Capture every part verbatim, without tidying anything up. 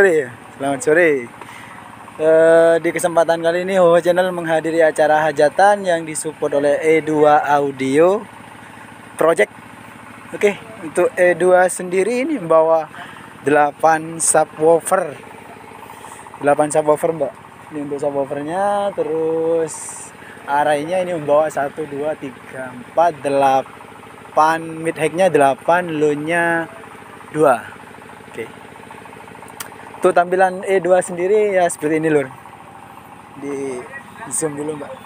Sore, selamat sore. Uh, di kesempatan kali ini Hoho Channel menghadiri acara hajatan yang disupport oleh E dua Audio Project. Oke, untuk E dua sendiri ini membawa delapan subwoofer. delapan subwoofer, Mbak. Ini untuk subwoofernya, terus arraynya ini membawa satu dua tiga empat delapan, mid high-nya delapan, low-nya dua. Oke. Untuk tampilan E dua sendiri ya seperti ini, Lur. Di zoom dulu, Mbak.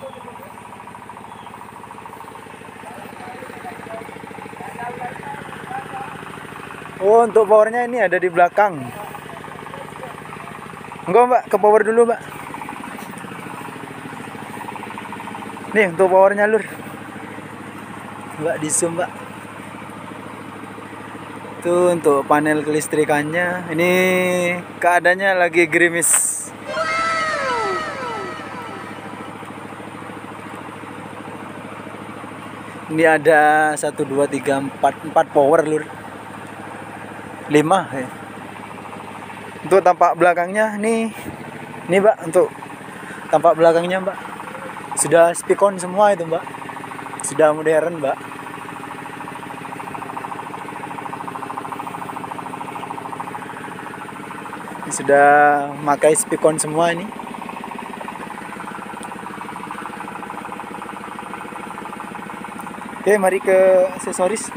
Oh, untuk powernya ini ada di belakang. Enggak, Mbak, ke power dulu, Mbak. Nih untuk powernya, Lur. Mbak, di zoom, Mbak. Itu untuk panel kelistrikannya. Ini keadaannya lagi gerimis. Ini ada satu dua tiga empat empat power, Lur. lima ya. Untuk tampak belakangnya nih. Nih, Mbak, untuk tampak belakangnya, Mbak. Sudah speakon semua itu, Mbak. Sudah modern, Mbak. Sudah pakai speakon semua ini. Oke, mari ke aksesoris.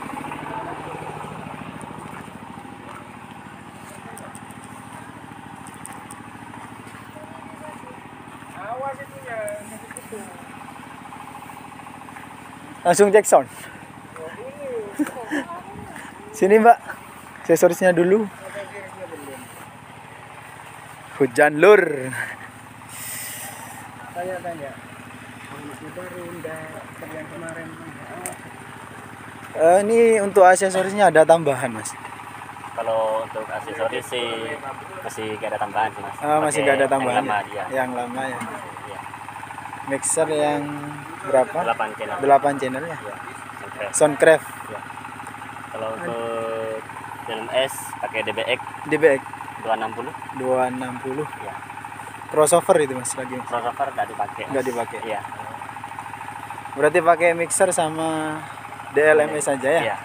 Langsung cek sound. Sini, Mbak, aksesorisnya dulu. Hujan, Lur. Tanya-tanya. Baru yang kemarin. Uh, ini untuk aksesorisnya ada tambahan, Mas. Kalau untuk aksesoris sih masih gak ada tambahan sih, Mas. Uh, masih gak ada tambahan. Yang lama, ya. Yang lama ya. Ya. Mixer yang berapa? delapan channel. delapan channel ya. Ya. Soundcraft. Ya. Kalau untuk dalam S pakai D B X. D B X dua enam puluh. dua enam puluh. Ya. Crossover itu, Mas, lagi. Crossover enggak dipakai. Enggak dipakai. Iya. Berarti pakai mixer sama D L M S saja ya? Iya.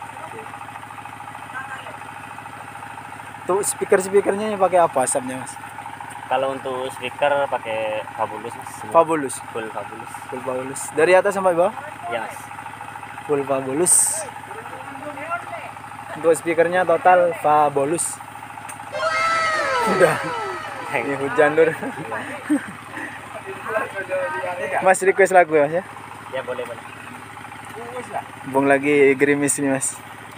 Tuh speaker-speakernya pakai apa asapnya, Mas? Kalau untuk speaker pakai Fabulous, Mas. Fabulous. Full Fabulous. Full Fabulous. Dari atas sampai bawah? Iya, Mas. Full Fabulous. Untuk speakernya total Fabulous. Udah. Ini hujan, Lur. Mas request lagu ya, Mas ya? Ya, boleh, boleh. Bung lagi gerimis nih, Mas.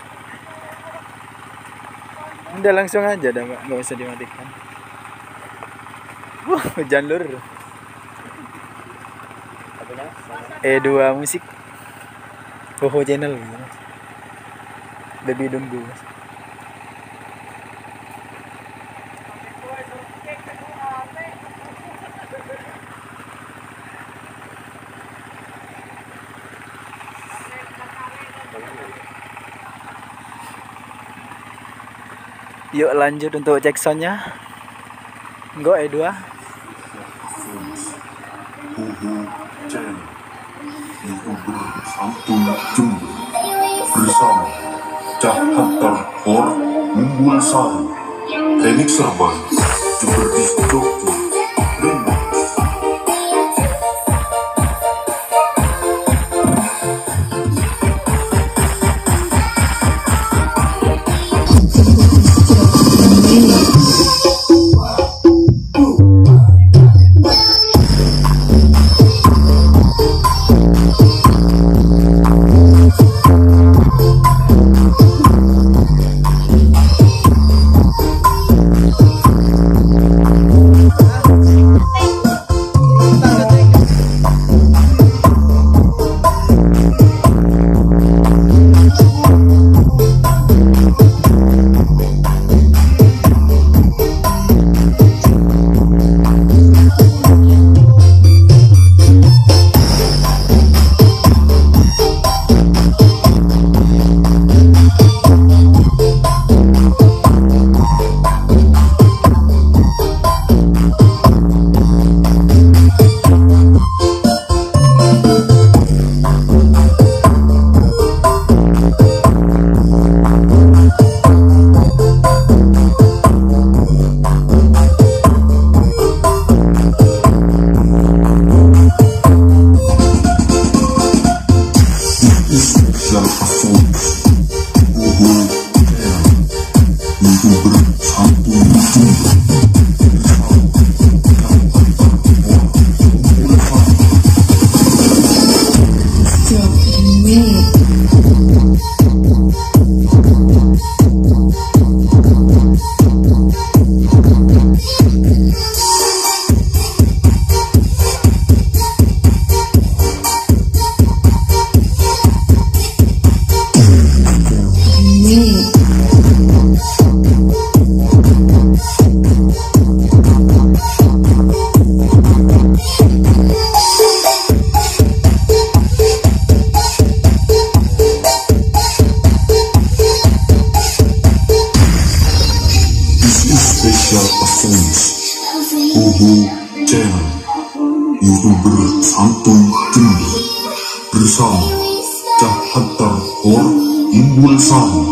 Udah langsung aja dah, Mbak, nggak usah dimatikan. Wah, hujan, Lur. E dua musik. Hoho Channel gitu, Mas. Baby don't go, Mas. Yuk lanjut untuk cek soundnya. Go E dua. Hoho Channel Youtuber satu Jumbo bersama Cak Hunter or Mumbul Sari Remixer by Jumber Disc Jockey Remix. We'll be right back. Special performance Hoho Channel, YouTuber Santuy Jember bersama Cak Hunter Hor Umbul Sari.